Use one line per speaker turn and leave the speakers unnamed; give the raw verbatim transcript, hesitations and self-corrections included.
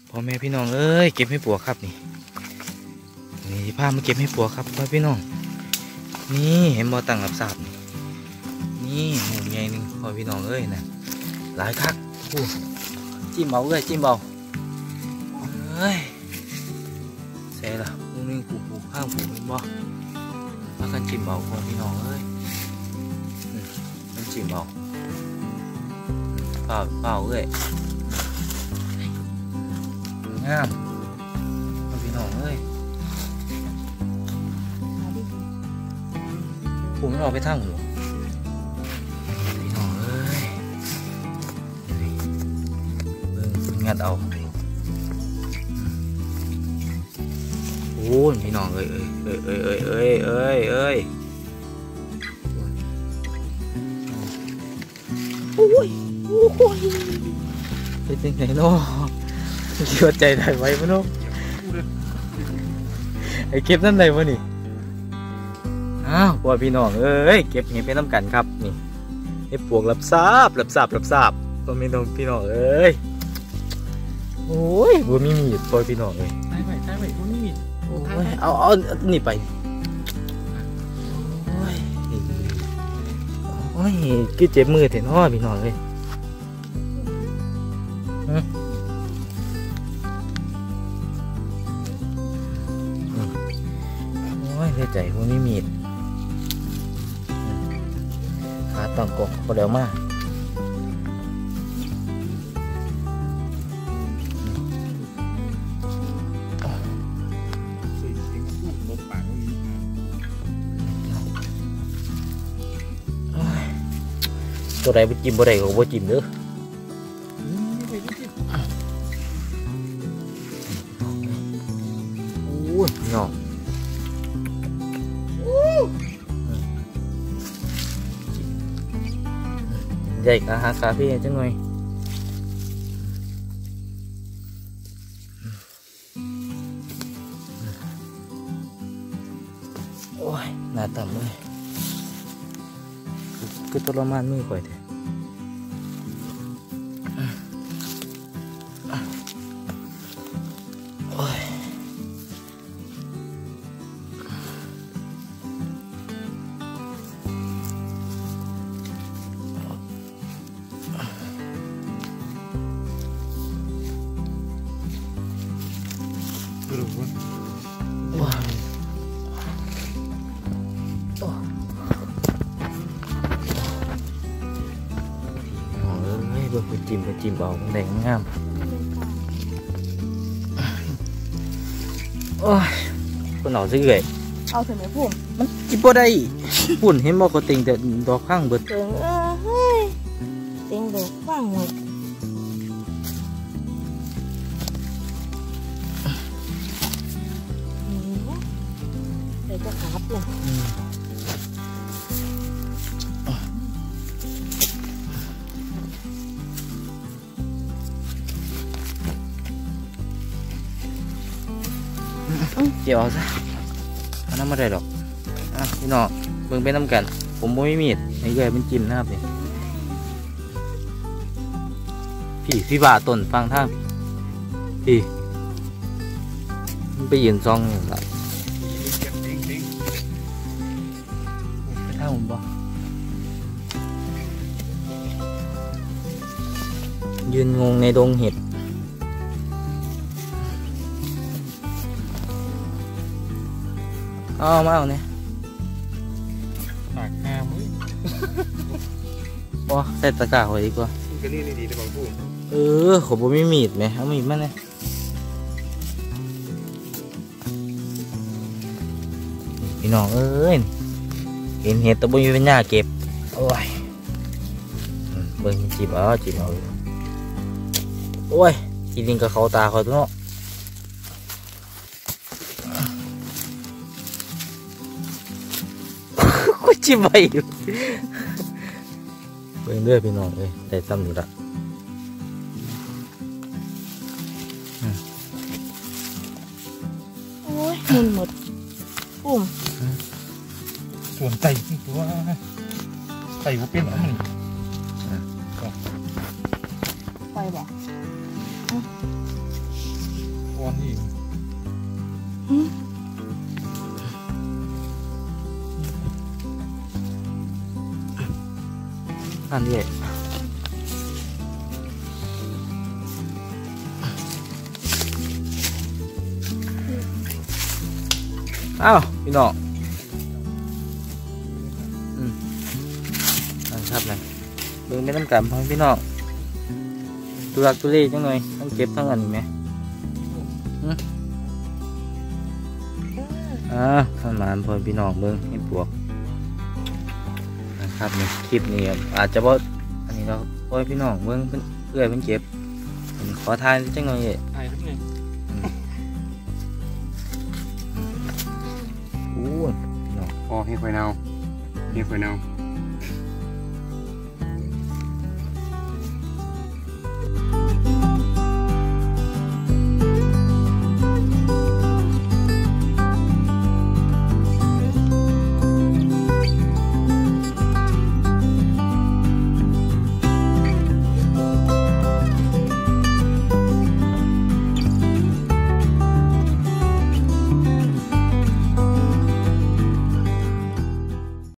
พ่อแม่พี่น้องเอ้ยเก็บให้ปัวครับนี่นี่พามาเก็บให้ปัวครับพ่อพี่น้องนี่เห็นบ่อตังรับสาบนี่หมูใหญ่หนึ่งพ่อพี่น้องเอ้ยนะหลายคักอู้จิ้มเบาเอ้ยจิ้มเบาเอ้ยเสร็จละมูนึงปูปูข้างปูเห็นบ่มากันจิ้มเบาพ่อพี่น้องเอ้ยมันจิ้มเบาเปล่าเปล่าเอ้ยงามพี่น้องเอ้ยผมไม่ออกไปทางหัวพี่น้องเอ้ยเบิ่งงัดเอาโอ้ยพี่น้องเอ้ยเอ้ยเอ้ยเอ้ยเอ้ยเอ้ยเอ้ยโอ้ยโอ้ยเป็นยังไงเนาะเชื่อใจได้ไว้มั้งลูกไอ้เก็บนั่นไหนวะนี่อ้าวพ่อพี่น้องเอ้ยเก็บเห็ดเป็นน้ำกันครับนี่ไอ้ปวกรับทราบรับทราบรับทราบพ่อพี่น้องพี่น้องเอ้ยโอ้ยบัวมีมีดพ่อพี่น้องเอ้ยใช่ไหมใช่ไหมบัวมีมีดโอ้ยเอาเอานี่ไปโอ้ยโอ้ยคือเจ็บมือเถอะน้อพี่น้องเลยเสียใจพวกนี้มีดขาต่างกบก็เดี๋ยวมาตัวใดไปจิ้มบ่ได้ก็บ่จิ้มเด้อโอ้ยน้องใหญ่กะหากาเฟ่จังหน่อยโอ้ยหน้าต่ำเลยคือทรมานมือก่อยเถอะโอ้ยว้าวโอ้เอ้ยเบิ่งไปจิ้มไปจิ้มเอาแดงงามโอ้ยคนเอาซื้อเลย
เอาถึงไหนพุ่ม
มันจิ้มบ่ได้ปุ่นเห็นบ่ก็ติงแต่ดอกข้างเบิด
เติงเออเฮ้ยเติงดอกข้างหมดเดี๋ยวจะขับเลย
เจียวซะอันนั้นไม่ได้หรอกอ่ะพี่น้องเบิ่งไปน้ำกันผมไม่มีดไอ้แก่เป็นจิ้มนะครับนี่พี่พี่บ่าต้นฟังท่าพี่มันไปยืนซองนี่ละไปท่าผมบ่ยืนงงในดงเห็ดเอามาเอาเนี่ย
ปากห้ามือ
ว้าใส่ตะกร้าไว้ดีกว่า
ก็นี่ดีๆนะบางผู้
เออขบไม่มีดไหมเอามีดมาเนี่ยพี่น้องเอ้ยเห็นเห็ดตะบุยเป็นหน้าเก็บโอ้ยเบิ่งจีบเอาจีบเอาโอ้ยกินดินกับเขาตาเขาตัวเนาะก็จิ้มไปอยู่เบิ่งเด้อพี่น้องเลยได้ซ้ำอยู่ละ
โอ้ยมันหมดปุ่ม
ส่วนไตตัวไตหัวเป็นอะไร
ไปบ่
อ่อนนี่
อืม
นั่นเลยอ้าวพี่น้องอืมนั่นครับนั่นเบิ่งไม่ต้องกันพ่อพี่น้องตุลักตุเลจังหน่อยต้องเก็บทั้งอันนี้ไหมอืมอ่าท่านหมานพ่อพี่น้องเบิ่งให้ปวกนะครับนี่คลิปนี้อาจจะบ่อันนี้เราพ่อพี่น้องเบิ่งเพิ่นเพื่อเพิ่นเก็บผมขอทานจังหน่อยเลย
ไอ้ทั้งนี้
อู้พี่น้อง
พอให้ค่อยเนาให้ค่อยเนา